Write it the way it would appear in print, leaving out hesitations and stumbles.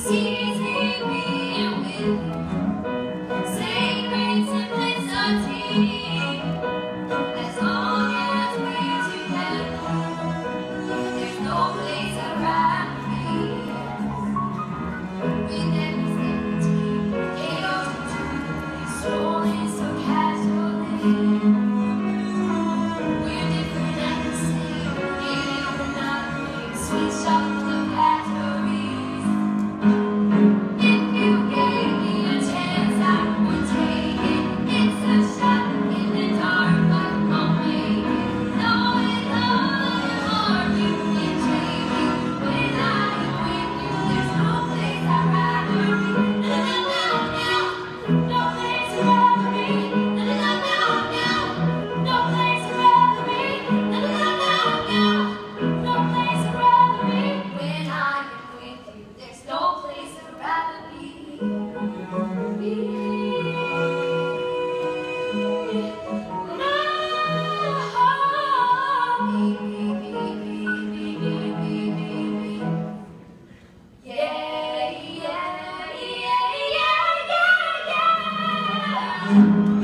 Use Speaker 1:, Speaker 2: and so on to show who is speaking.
Speaker 1: seizing me with sacred simplicity. As long as we're together, there's no place I'd rather be. With every step we take, chaos and truth, strolling so casually. We're different and the same, maybe we're not. Switch up the batteries. If you gave me a chance, I would take it. It's a shot in the dark, but I'll make it. Knowing all your heart, you can take it. When I'm with you, there's no place I'd rather be. No place I'd rather be. No place I'd rather be. No place I'd rather be. When I'm with you, there's no place I'd rather be. Yeah, yeah, yeah, yeah, yeah, yeah.